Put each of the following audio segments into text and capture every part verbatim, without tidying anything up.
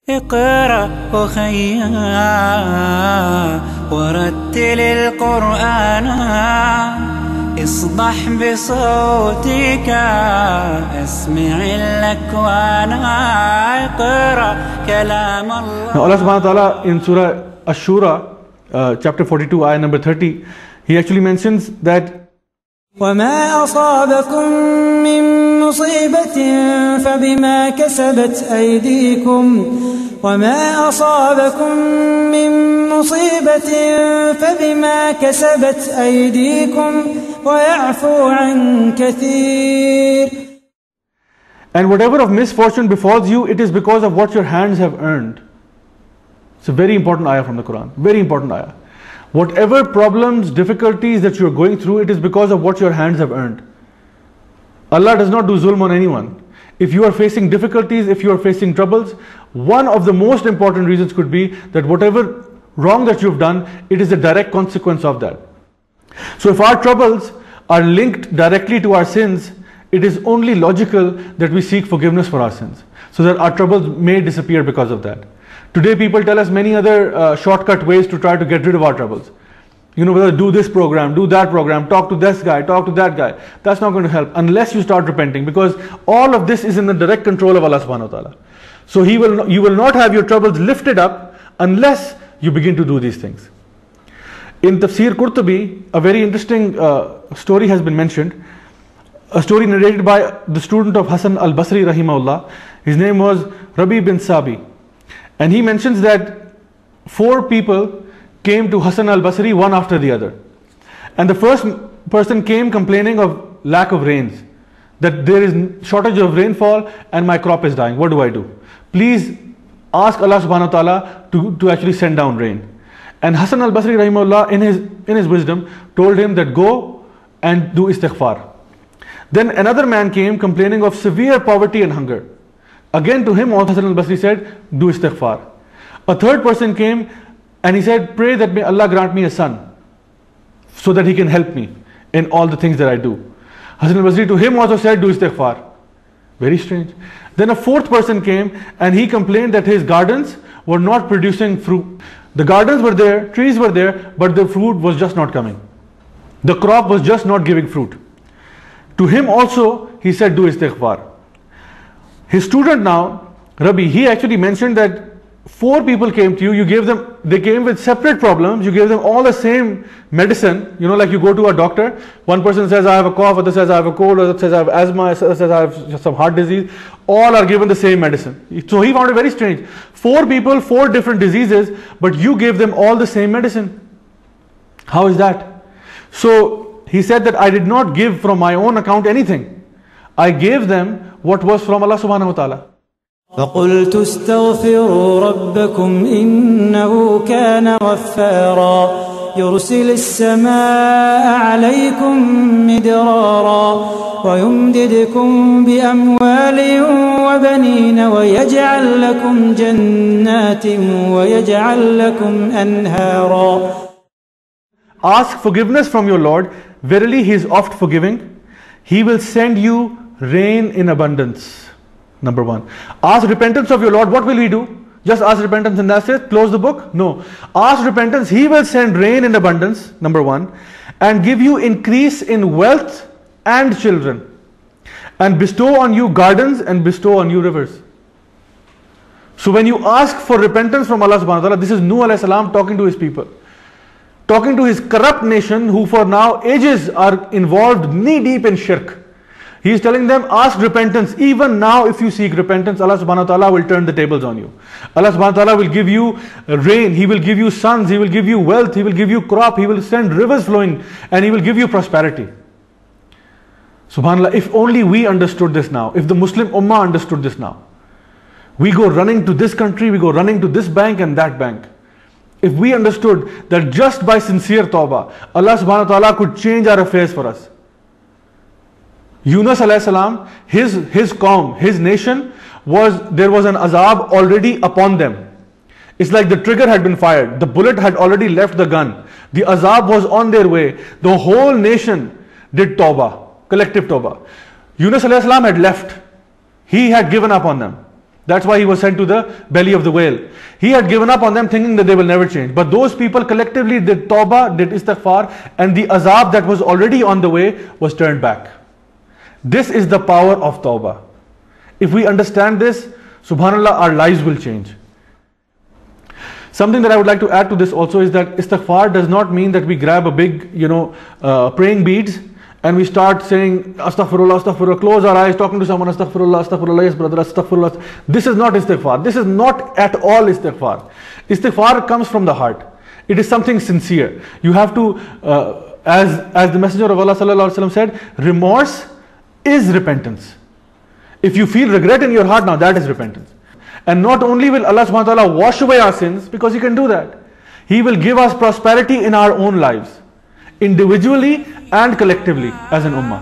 اقرأ أخيا ورتل القرآن اصبح بصوتك اسمع الأكوان اقرأ كلام الله. Now Allah subhanahu wa ta'ala in Surah Ash-Shura, uh, chapter forty-two, ayah number thirty, He actually mentions that وَمَا أَصَابَكُم مِّن مُّصِيبَةٍ فَبِمَا كَسَبَتْ أَيْدِيكُمْ وَمَا أَصَابَكُم مِّن مُّصِيبَةٍ فَبِمَا كَسَبَتْ أَيْدِيكُمْ وَيَعْفُو عَن كَثِيرٍ. And whatever of misfortune befalls you, it is because of what your hands have earned. It's a very important ayah from the Quran, very important ayah. Whatever problems, difficulties that you are going through, it is because of what your hands have earned. Allah does not do zulm on anyone. If you are facing difficulties, if you are facing troubles, one of the most important reasons could be that whatever wrong that you've done, it is a direct consequence of that. So if our troubles are linked directly to our sins, it is only logical that we seek forgiveness for our sins, so that our troubles may disappear because of that. Today people tell us many other uh, shortcut ways to try to get rid of our troubles. You know, whether do this program, do that program, talk to this guy, talk to that guy. That's not going to help unless you start repenting, because all of this is in the direct control of Allah subhanahu wa ta'ala. So he will not, you will not have your troubles lifted up unless you begin to do these things. In Tafsir Qurtubi, a very interesting uh, story has been mentioned. A story narrated by the student of Hasan al-Basri rahimahullah. His name was Rabi bin Sabi. And he mentions that four people came to Hasan al-Basri, one after the other. And the first person came complaining of lack of rains, that there is shortage of rainfall and my crop is dying. What do I do? Please ask Allah subhanahu wa ta'ala to, to actually send down rain. And Hasan al-Basri rahimahullah in his, in his wisdom told him that go and do istighfar. Then another man came complaining of severe poverty and hunger. Again to him also Hasan al-Basri said, do istighfar. A third person came and he said, pray that may Allah grant me a son so that he can help me in all the things that I do. Hasan al-Basri to him also said, do istighfar. Very strange. Then a fourth person came and he complained that his gardens were not producing fruit. The gardens were there, trees were there, but the fruit was just not coming. The crop was just not giving fruit. To him also he said, do istighfar. His student now, Rabi, he actually mentioned that four people came to you, you gave them, they came with separate problems, you gave them all the same medicine. You know, like you go to a doctor, one person says I have a cough, other says I have a cold, other says I have asthma, other says I have some heart disease. All are given the same medicine. So he found it very strange. Four people, four different diseases, but you gave them all the same medicine. How is that? So he said that I did not give from my own account anything. I gave them what was from Allah subhanahu wa ta'ala. فَقُلْتُ اسْتَغْفِرُوا رَبَّكُمْ إِنَّهُ كَانَ غَفَّارًا يُرْسِلِ السَّمَاءَ عَلَيْكُمْ مِدْرَارًا وَيُمْدِدْكُمْ بِأَمْوَالٍ وَبَنِينَ وَيَجْعَلْ لَكُمْ جَنَّاتٍ وَيَجْعَلْ لَكُمْ أَنْهَارًا. Ask forgiveness from your Lord. Verily He is oft forgiving. He will send you rain in abundance. Number one. Ask repentance of your Lord. What will He do? Just ask repentance and that's it? Close the book? No. Ask repentance. He will send rain in abundance. Number one. And give you increase in wealth and children. And bestow on you gardens and bestow on you rivers. So when you ask for repentance from Allah subhanahu wa ta'ala, this is Nuh alayhi salam talking to his people. Talking to his corrupt nation who for now ages are involved knee deep in shirk. He is telling them, ask repentance. Even now if you seek repentance, Allah subhanahu wa ta'ala will turn the tables on you. Allah subhanahu wa ta'ala will give you rain, He will give you sons, He will give you wealth, He will give you crop, He will send rivers flowing, and He will give you prosperity. SubhanAllah, if only we understood this now, if the Muslim Ummah understood this now. We go running to this country, we go running to this bank and that bank. If we understood that just by sincere tawbah, Allah subhanahu wa ta'ala could change our affairs for us. Yunus alayhi salam, his, his qawm, his nation, was there was an azab already upon them. It's like the trigger had been fired. The bullet had already left the gun. The azab was on their way. The whole nation did tawbah, collective tawbah. Yunus alayhi salam had left. He had given up on them. That's why he was sent to the belly of the whale. He had given up on them thinking that they will never change. But those people collectively did tawbah, did istighfar, and the azab that was already on the way was turned back. This is the power of tawbah. If we understand this, subhanallah, our lives will change. Something that I would like to add to this also is that istighfar does not mean that we grab a big, you know, uh, praying beads and we start saying astaghfirullah, astaghfirullah, close our eyes, talking to someone, astaghfirullah, astaghfirullah, yes brother, astaghfirullah. This is not istighfar. This is not at all istighfar. Istighfar comes from the heart. It is something sincere. You have to, uh, as, as the Messenger of Allah sallallahu alaihi wasallam said, remorse is repentance. If you feel regret in your heart, now that is repentance. And not only will Allah subhanahu wa ta'ala wash away our sins, because He can do that, He will give us prosperity in our own lives, individually and collectively as an ummah.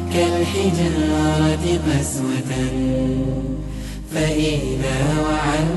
فإذا وعى